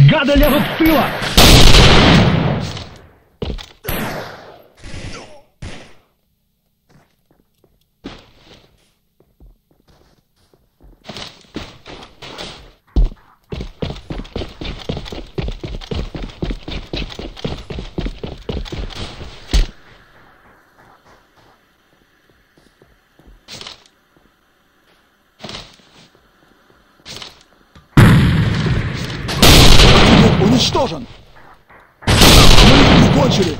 Гады лезут с тыла! Уничтожен! Мы закончили!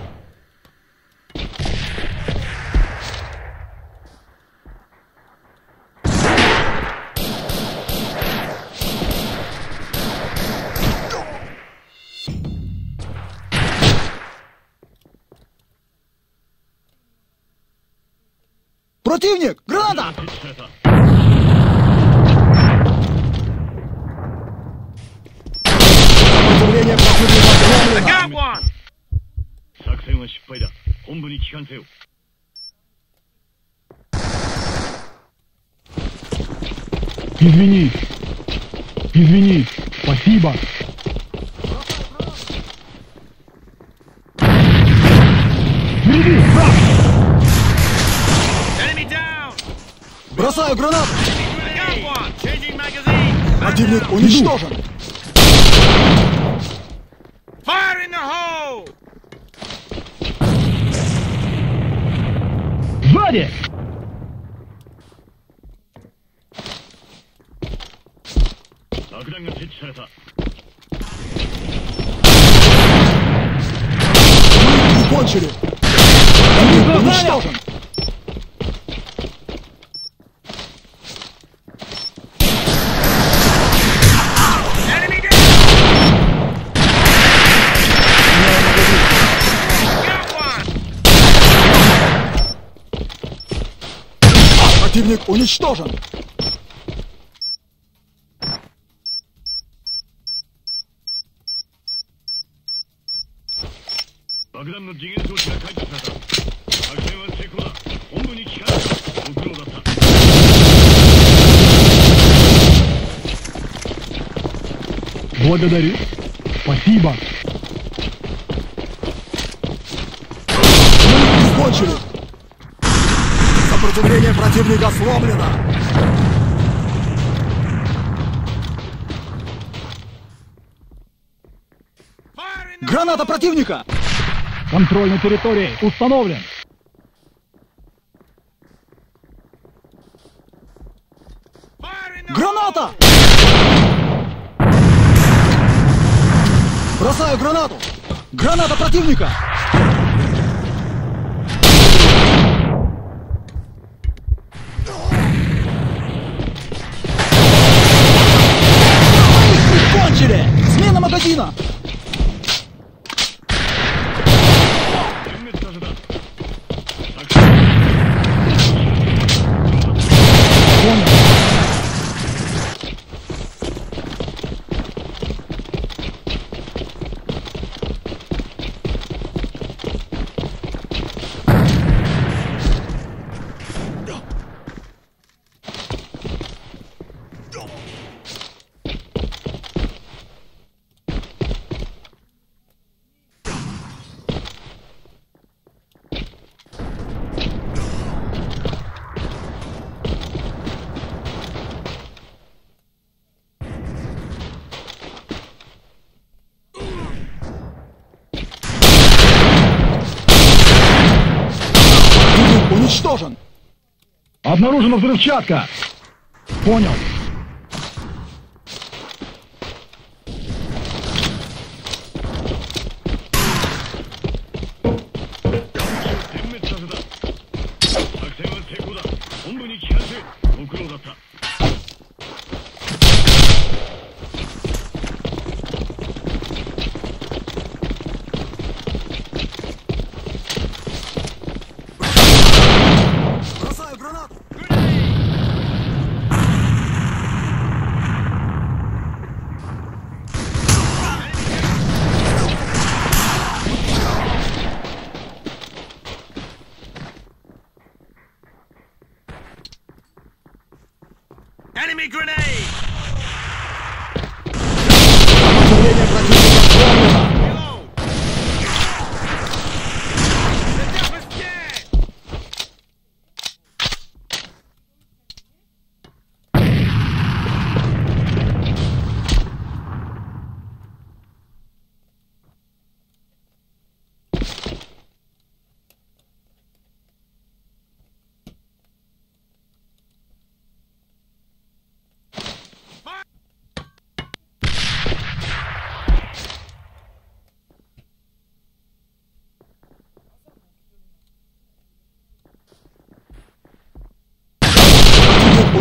Противник! Граната! Сопротивление противника сломлено! 作戦は失敗だ。本部に帰還せよ。Извини. Извини. Спасибо. Впереди! Бросаю гранату! Противник уничтожен! Сзади! Кончили! Противник уничтожен! Противник уничтожен! Благодарю. Спасибо. Кончили! Сопротивление противника сломлено! Граната противника! Контроль на территории установлен. Граната! Бросаю гранату! Граната противника! Кончили! Смена магазина! Уничтожен! Обнаружена взрывчатка! Понял. Сопротивление противника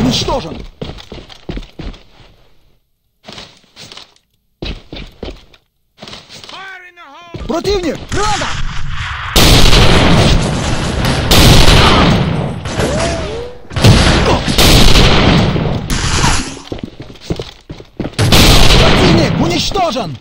уничтожен! Противник! Граната! Противник уничтожен!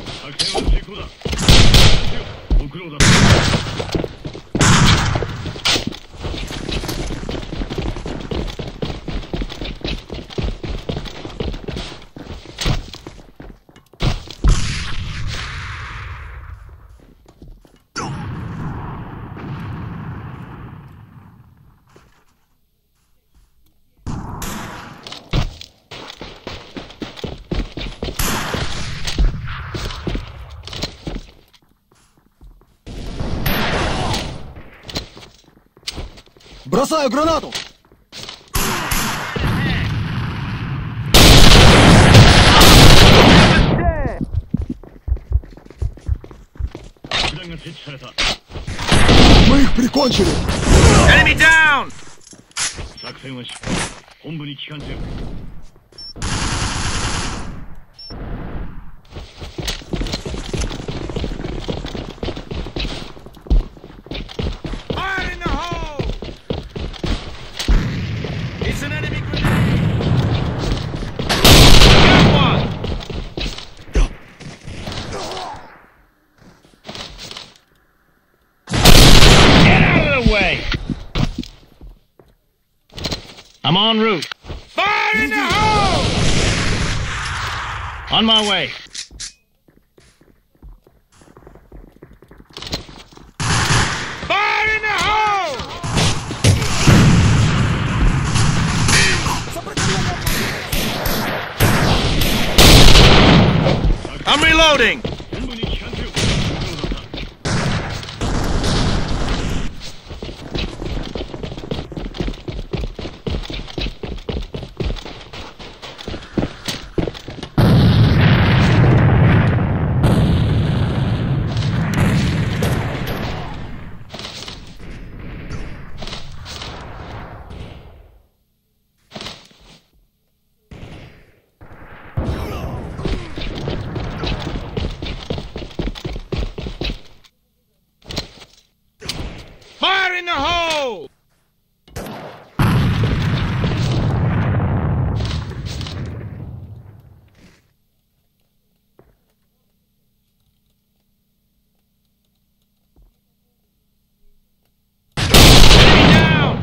Бросаю гранату! Мы их прикончили! Enemy down! Fire in the hole! It's an enemy grenade! Got one! Get out of the way! I'm en route. Fire in the hole! On my way. Fire in the hole! I'm reloading. Fire in the hole! Enemy down!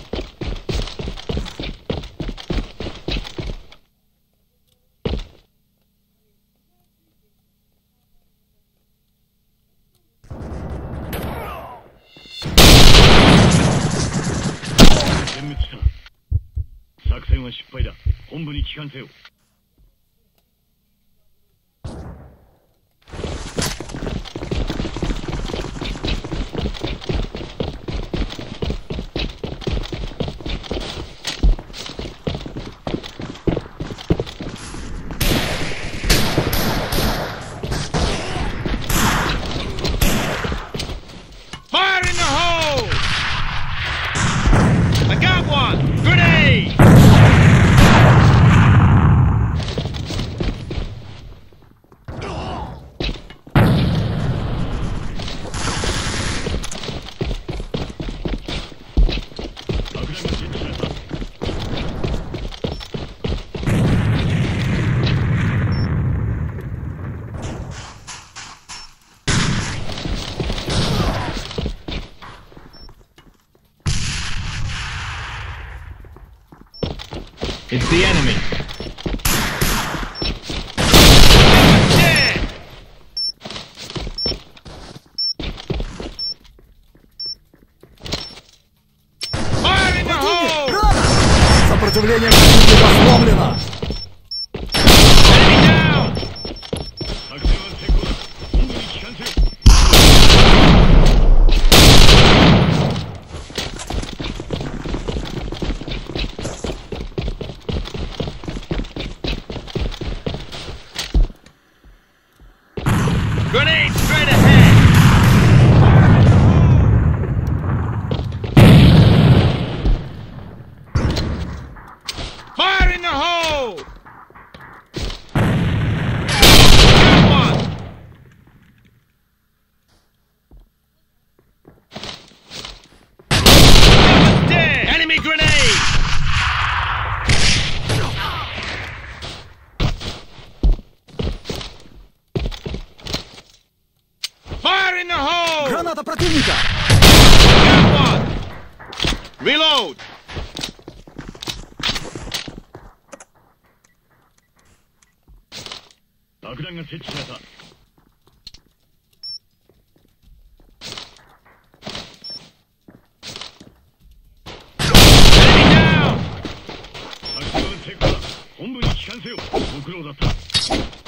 Fire in the hole! I got one! Grenade! It's the enemy. Dead. Fire in the hole! Сопротивление противника сломлено! Enemy down! Grenade straight ahead! противника! Got one! Reload! 爆弾が設置された。 Enemy down! 作戦は成功だ。本部に帰還せよ。ご苦労だった。